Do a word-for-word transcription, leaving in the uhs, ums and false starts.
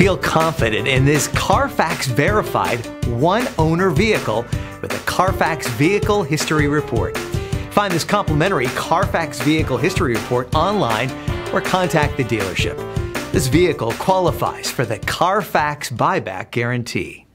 feel confident in this Carfax verified one-owner vehicle with a Carfax Vehicle History Report. Find this complimentary Carfax Vehicle History Report online or contact the dealership. This vehicle qualifies for the Carfax Buyback Guarantee.